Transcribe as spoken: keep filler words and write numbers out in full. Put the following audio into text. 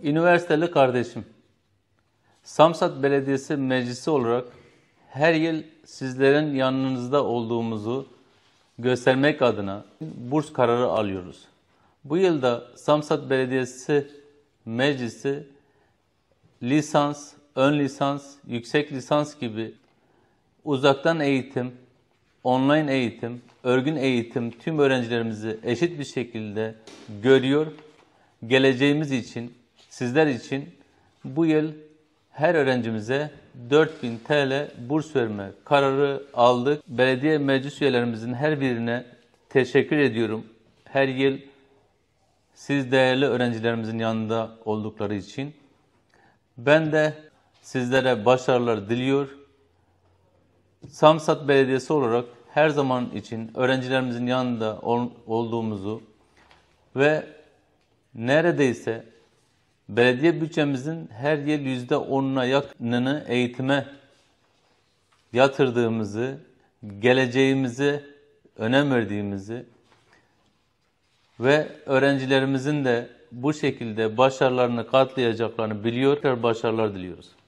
Üniversiteli kardeşim, Samsat Belediyesi Meclisi olarak her yıl sizlerin yanınızda olduğumuzu göstermek adına burs kararı alıyoruz. Bu yılda Samsat Belediyesi Meclisi lisans, ön lisans, yüksek lisans gibi uzaktan eğitim, online eğitim, örgün eğitim tüm öğrencilerimizi eşit bir şekilde görüyor. Geleceğimiz için, sizler için bu yıl her öğrencimize dört bin T L burs verme kararı aldık. Belediye meclis üyelerimizin her birine teşekkür ediyorum. Her yıl siz değerli öğrencilerimizin yanında oldukları için. Ben de sizlere başarılar diliyor. Samsat Belediyesi olarak her zaman için öğrencilerimizin yanında ol, olduğumuzu ve neredeyse belediye bütçemizin her yıl yüzde onuna yakınını eğitime yatırdığımızı, geleceğimize önem verdiğimizi ve öğrencilerimizin de bu şekilde başarılarını katlayacaklarını biliyor. Başarılar diliyoruz.